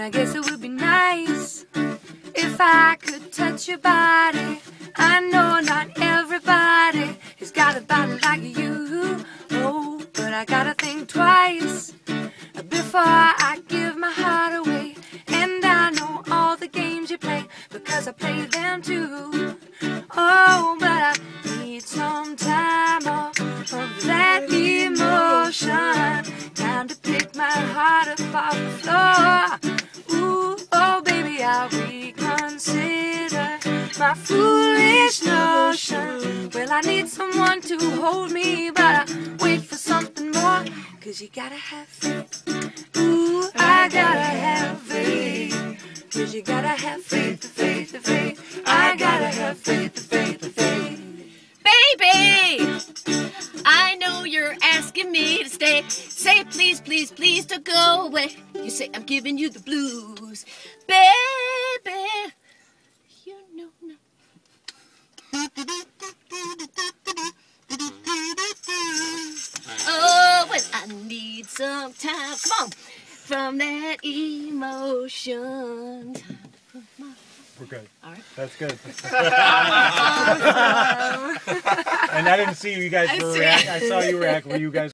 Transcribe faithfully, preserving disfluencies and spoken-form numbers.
I guess it would be nice if I could touch your body. I know not everybody has got a body like you. Oh, but I gotta think twice before I give my heart away. And I know all the games you play because I play them too. Oh, but I need some time off of that emotion. Time to pick my heart up off the floor. Ooh, oh baby, I'll reconsider my foolish notion. Well, I need someone to hold me, but I wait for something more. Cause you gotta have faith. Ooh, I gotta have faith. Cause you gotta have faith, the faith, the faith. I gotta have faith, the faith, the faith. Baby, I know you're asking me to stay. Say please, please, please don't go away. You say I'm giving you the blues. Baby, you know now. Oh, well, I need some time. Come on. From that emotion. We're good. All right. That's good. And I didn't see you guys were react. I saw you react. Were you guys?